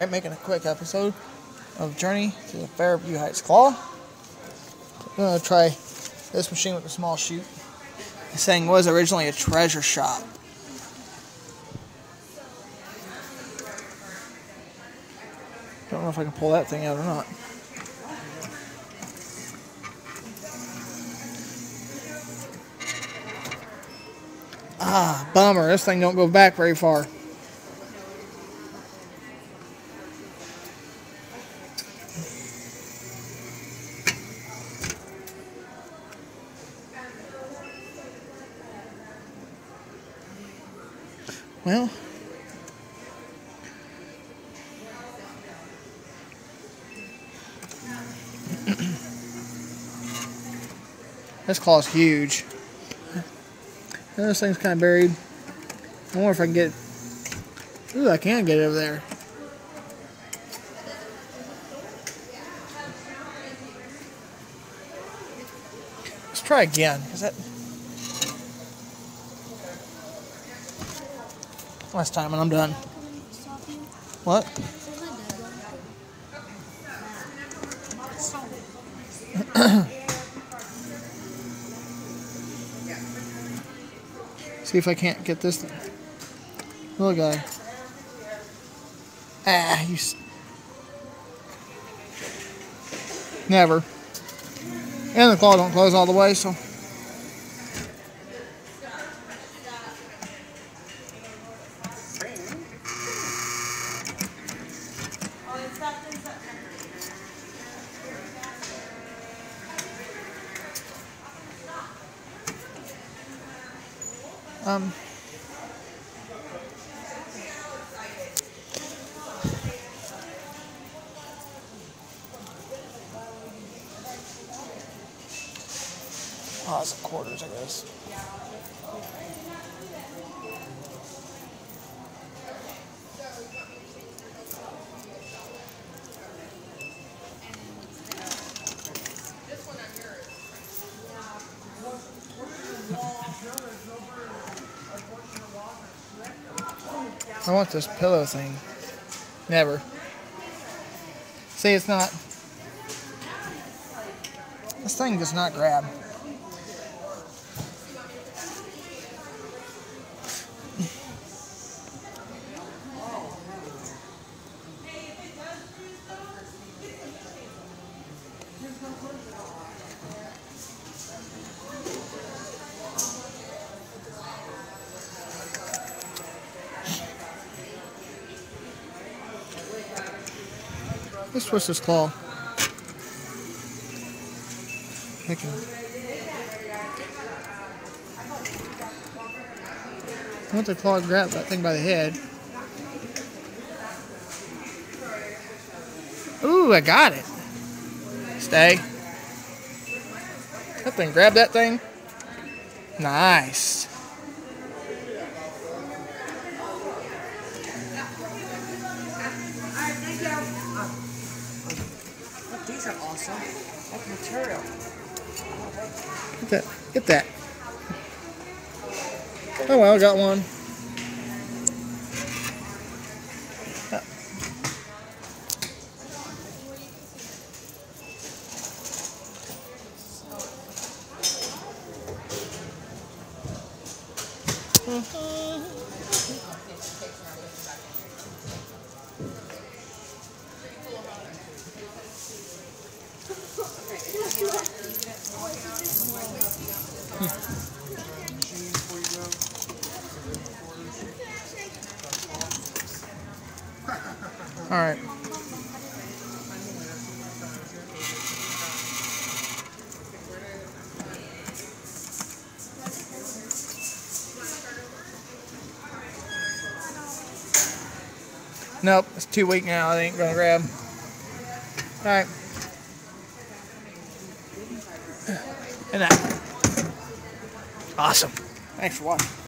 Making a quick episode of Journey to the Fairview Heights Claw. I'm going to try this machine with a small chute. This thing was originally a treasure shop. Don't know if I can pull that thing out or not. Ah, bummer. This thing don't go back very far. Well, this claw is huge. This thing's kind of buried. I wonder if I can get it. Ooh, I can get it over there. Let's try again. Is that last time and I'm done. What? See if I can't get this little guy. Ah, you. Never. And the claw don't close all the way, so. Oh, it's quarters, I guess. I want this pillow thing. Never. See, it's not. This thing does not grab. Let's twist this claw. I want the claw to grab that thing by the head. Ooh, I got it. Stay. That thing, grab that thing. Nice. These are awesome. Like material. Get that. Get that. Oh well, I got one. All right. Nope, it's too weak now. It ain't gonna grab. All right. And that. Awesome. Thanks for watching.